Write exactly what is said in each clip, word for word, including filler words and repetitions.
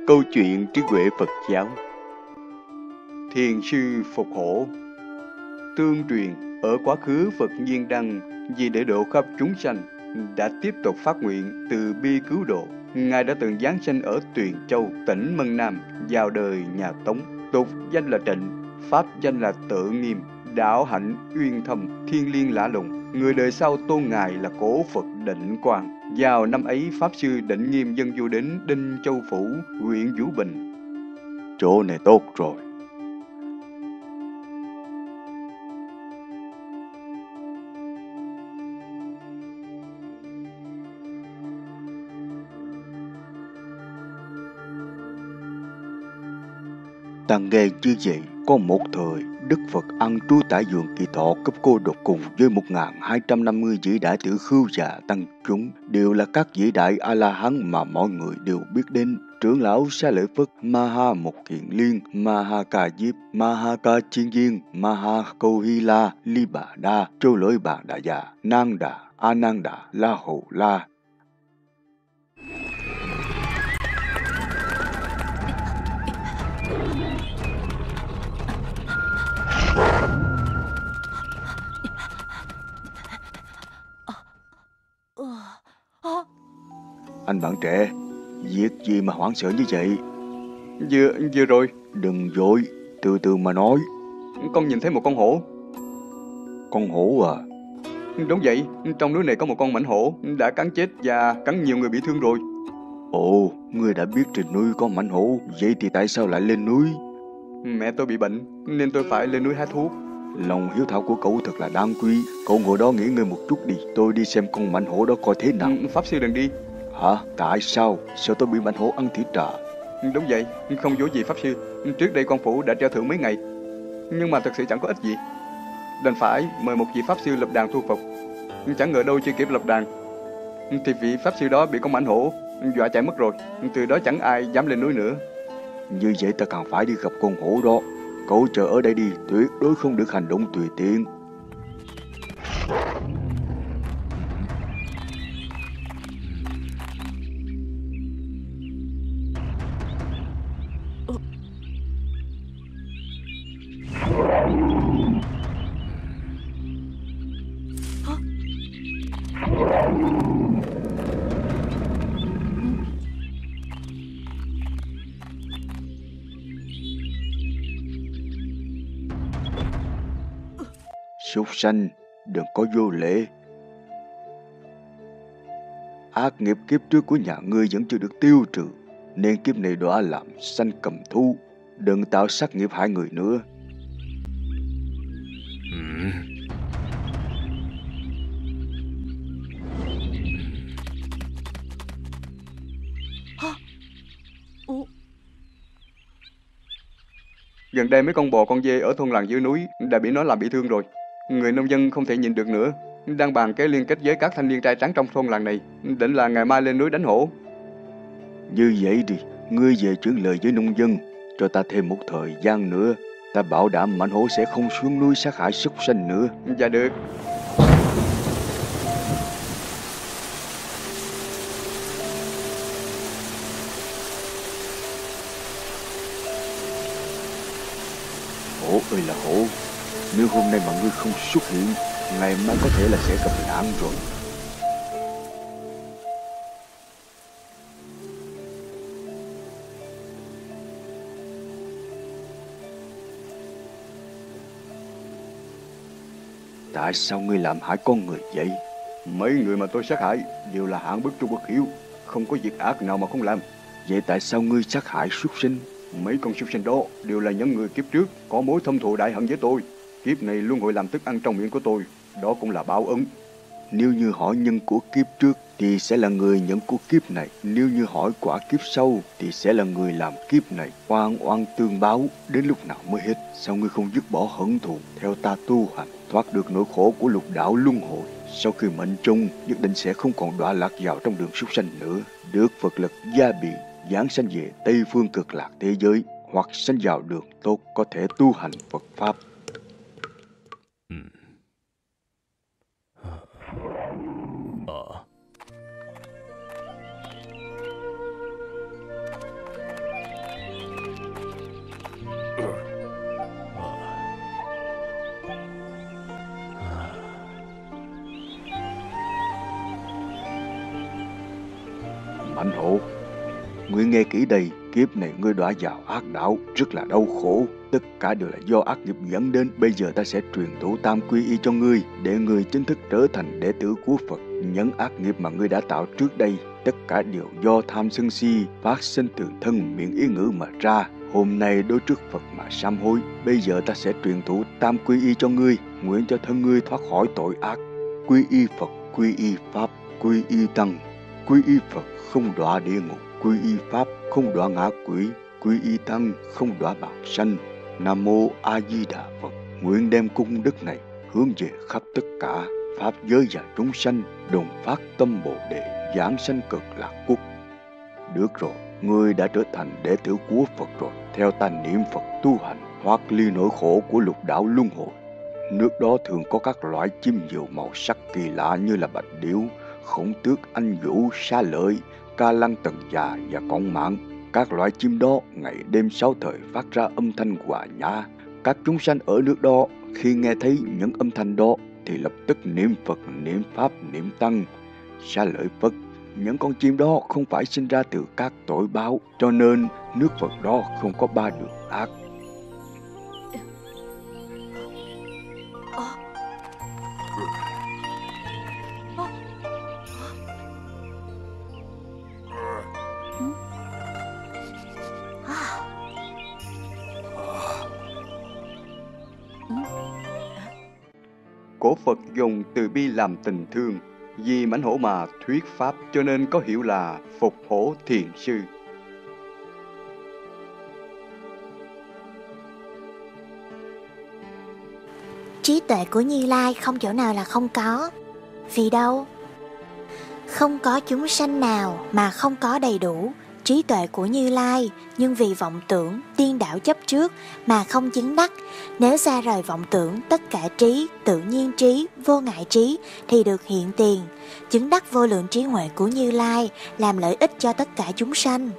Câu chuyện trí huệ Phật giáo. Thiền sư Phục Hổ. Tương truyền, ở quá khứ Phật Nhiên Đăng vì để độ khắp chúng sanh đã tiếp tục phát nguyện từ bi cứu độ. Ngài đã từng giáng sinh ở Tuyền Châu, tỉnh Mân Nam, vào đời nhà Tống. Tục danh là Trịnh, pháp danh là Tự Nghiêm, đạo hạnh uyên thâm, thiên liêng lạ lùng. Người đời sau tôn ngài là Cổ Phật Định Quang. Vào năm ấy, pháp sư Định Nghiêm dân du đến Đinh Châu Phủ, huyện Vũ Bình. Chỗ này tốt rồi. Ta nghe như vậy, có một thời, Đức Phật ăn trú tại vườn Kỳ Thọ cấp cô độc cùng với một nghìn hai trăm năm mươi vị đại tử khưu và tăng chúng, đều là các vị đại A-la-hán mà mọi người đều biết đến. Trưởng lão Xá Lợi Phất, Ma-ha Mục Kiền Liên, Ma-ha Ca Diếp, Ma-ha Ca Chiên Viên, Ma-ha Câu Hy La, Ly Bà Đa, Châu Lỗi Bà Đà Già, Nang Đà, A Nang Đà, La Hầu La. Anh bạn trẻ, việc gì mà hoảng sợ như vậy? Vừa, vừa rồi. Đừng vội, từ từ mà nói. Con nhìn thấy một con hổ. Con hổ à? Đúng vậy, trong núi này có một con mãnh hổ đã cắn chết và cắn nhiều người bị thương rồi. Ồ, ngươi đã biết trên núi có mãnh hổ, vậy thì tại sao lại lên núi? Mẹ tôi bị bệnh nên tôi phải lên núi hái thuốc. Lòng hiếu thảo của cậu thật là đáng quý. Cậu ngồi đó nghỉ ngơi một chút đi, tôi đi xem con mãnh hổ đó coi thế nào. Pháp sư đừng đi. Hả? Tại sao? Sợ tôi bị mãnh hổ ăn thịt à? Đúng vậy, không dối gì Pháp sư. Trước đây quan phủ đã treo thưởng mấy ngày, nhưng mà thật sự chẳng có ích gì. Đành phải mời một vị Pháp sư lập đàn thu phục. Chẳng ngờ đâu chưa kịp lập đàn thì vị Pháp sư đó bị con mãnh hổ dọa chạy mất rồi. Từ đó chẳng ai dám lên núi nữa. Như vậy ta càng phải đi gặp con hổ đó. Cậu chờ ở đây đi, tuyệt đối không được hành động tùy tiện. Súc sanh, đừng có vô lễ. Ác nghiệp kiếp trước của nhà ngươi vẫn chưa được tiêu trừ, nên kiếp này đọa làm sanh cầm thú. Đừng tạo sát nghiệp hại người nữa. Ừ. Gần đây mấy con bò con dê ở thôn làng dưới núi đã bị nó làm bị thương rồi. Người nông dân không thể nhịn được nữa, đang bàn cái liên kết với các thanh niên trai trắng trong thôn làng này, định là ngày mai lên núi đánh hổ. Như vậy đi, ngươi về chuyển lời với nông dân, cho ta thêm một thời gian nữa. Ta bảo đảm mãnh hổ sẽ không xuống núi sát hại súc sanh nữa. Dạ được. Hổ ơi là hổ, nếu hôm nay mà ngươi không xuất hiện, ngày mai có thể là sẽ gặp nạn rồi. Tại sao ngươi làm hại con người vậy? Mấy người mà tôi sát hại đều là hạng bất trung bất hiếu, không có việc ác nào mà không làm. Vậy tại sao ngươi sát hại súc sinh? Mấy con súc sinh đó đều là những người kiếp trước có mối thâm thù đại hận với tôi. Kiếp này luôn hội làm thức ăn trong miệng của tôi, đó cũng là báo ứng. Nếu như hỏi nhân của kiếp trước thì sẽ là người nhận của kiếp này. Nếu như hỏi quả kiếp sau thì sẽ là người làm kiếp này. Oan oan tương báo, đến lúc nào mới hết? Sao ngươi không dứt bỏ hận thù, theo ta tu hành, thoát được nỗi khổ của lục đạo luân hồi? Sau khi mệnh chung, nhất định sẽ không còn đọa lạc vào trong đường súc sanh nữa. Được Phật lực gia bị, giáng sanh về Tây phương cực lạc thế giới, hoặc sanh vào đường tốt, có thể tu hành Phật Pháp. Mạnh Hổ, ngươi nghe kỹ đây, kiếp này ngươi đọa vào ác đạo, rất là đau khổ. Tất cả đều là do ác nghiệp dẫn đến. Bây giờ ta sẽ truyền thụ tam quy y cho ngươi, để ngươi chính thức trở thành đệ tử của Phật. Những ác nghiệp mà ngươi đã tạo trước đây, tất cả đều do tham sân si phát sinh từ thân miệng ý ngữ mà ra. Hôm nay đối trước Phật mà sám hối. Bây giờ ta sẽ truyền thụ tam quy y cho ngươi, nguyện cho thân ngươi thoát khỏi tội ác. Quy y Phật, quy y Pháp, quy y Tăng. Quy y Phật không đọa địa ngục, quy y Pháp không đọa ngã quỷ, quy y Tăng không đọa bạc sanh. Nam mô A Di Đà Phật. Nguyện đem công đức này hướng về khắp tất cả pháp giới và chúng sanh, đồng phát tâm Bồ Đề, giảng sanh cực lạc quốc. Được rồi, ngươi đã trở thành đệ tử của Phật rồi. Theo ta niệm Phật tu hành, thoát ly nỗi khổ của lục đạo luân hồi. Nước đó thường có các loại chim nhiều màu sắc kỳ lạ như là bạch điểu, khổng tước, anh vũ, sa lợi, ca lăng tần già và cọng mạng. Các loại chim đó ngày đêm sáu thời phát ra âm thanh hòa nhã. Các chúng sanh ở nước đó khi nghe thấy những âm thanh đó thì lập tức niệm Phật, niệm Pháp, niệm Tăng. Sa lợi Phật, những con chim đó không phải sinh ra từ các tội báo, cho nên nước Phật đó không có ba đường ác. Cổ Phật dùng từ bi làm tình thương, vì mãnh hổ mà thuyết pháp, cho nên có hiệu là Phục Hổ Thiền Sư. Trí tuệ của Như Lai không chỗ nào là không có. Vì đâu? Không có chúng sanh nào mà không có đầy đủ trí tuệ của Như Lai, nhưng vì vọng tưởng, điên đảo chấp trước mà không chứng đắc. Nếu xa rời vọng tưởng, tất cả trí, tự nhiên trí, vô ngại trí thì được hiện tiền, chứng đắc vô lượng trí huệ của Như Lai, làm lợi ích cho tất cả chúng sanh.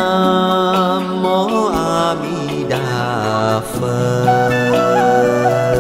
Nam mô A Di Đà Phật.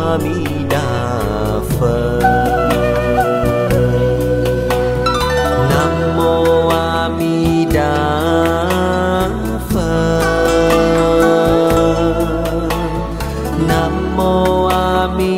A Di Đà Phật. Nam mô A Di Đà Phật. Nam mô A Di